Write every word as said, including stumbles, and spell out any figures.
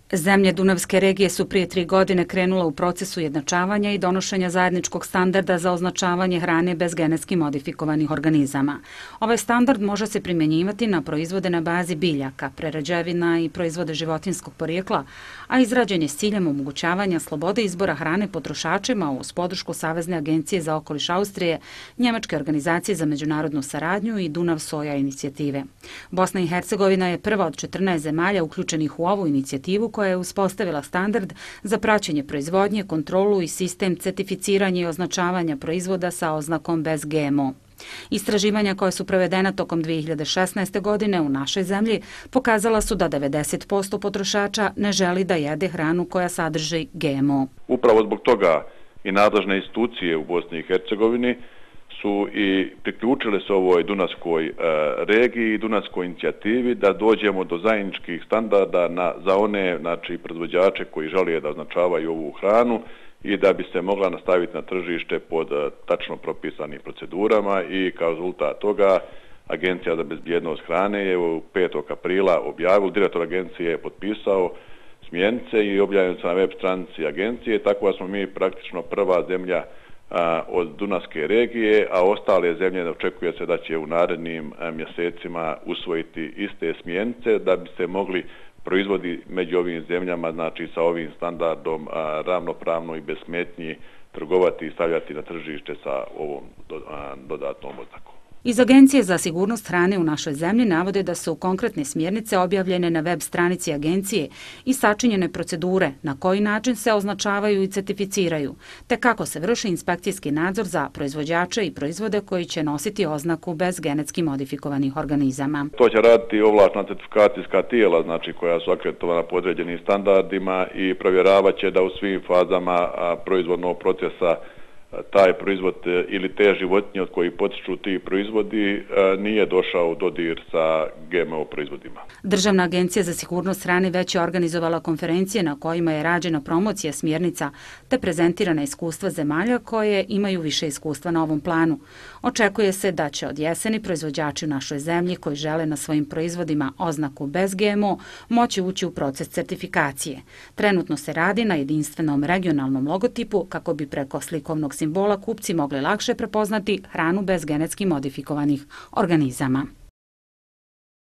Zemlje Dunavske regije su prije tri godine krenule u procesu ujednačavanja i donošenja zajedničkog standarda za označavanje hrane bez genetski modifikovanih organizama. Ovaj standard može se primjenjivati na proizvode na bazi biljaka, prerađevina i proizvode životinjskog porijekla, a izrađen je s ciljem omogućavanja slobode izbora hrane potrošačima uz podršku Savezne agencije za okoliš Austrije, Njemačke organizacije za međunarodnu saradnju i Dunav Soja inicijative. Bosna i Hercegovina je prva od četrnaest zemalja uključenih u ovu inicijativu koja je uspostavila standard za praćenje proizvodnje, kontrolu i sistem certificiranja i označavanja proizvoda sa oznakom bez G M O. Istraživanja koja su provedena tokom dvije hiljade šesnaeste. godine u našoj zemlji pokazala su da devedeset posto potrošača ne želi da jede hranu koja sadrži G M O. Upravo zbog toga i nadležne institucije u Bosni i Hercegovini su i priključile se ovoj Dunavskoj e, regiji i Dunavskoj inicijativi da dođemo do zajedničkih standarda na, za one znači, proizvođače koji žele da označavaju ovu hranu i da bi se mogla nastaviti na tržište pod e, tačno propisanim procedurama i kao rezultat toga Agencija za bezbjednost hrane je u petog aprila objavila, direktor agencije je potpisao smjernice i objavljeno se na web stranici agencije, tako da smo mi praktično prva zemlja od Dunavske regije, a ostale zemlje očekuje se da će u narednim mjesecima usvojiti iste smjernice da bi se mogli proizvodi među ovim zemljama, znači sa ovim standardom ravnopravno i bez smetnji trgovati i stavljati na tržište sa ovom dodatnom oznakom. Iz Agencije za sigurnost hrane u našoj zemlji navode da su konkretne smjernice objavljene na web stranici agencije i sačinjene procedure na koji način se označavaju i certificiraju, te kako se vrši inspekcijski nadzor za proizvođače i proizvode koji će nositi oznaku bez genetski modifikovanih organizama. To će raditi ovlaštena certifikacijska tijela, znači koja su akreditovana po određenim standardima i provjeravat će da u svim fazama proizvodnog procesa taj proizvod ili te životinje od kojih potiču ti proizvodi nije došao u dodir sa G M O proizvodima. Državna agencija za sigurnost hrane već je organizovala konferencije na kojima je rađena promocija smjernica te prezentirana iskustva zemalja koje imaju više iskustva na ovom planu. Očekuje se da će od jeseni proizvođači u našoj zemlji koji žele na svojim proizvodima oznaku bez G M O moći ući u proces certifikacije. Trenutno se radi na jedinstvenom regionalnom logotipu kako bi preko slikovnog simbola kupci mogli lakše prepoznati hranu bez genetski modifikovanih organizama.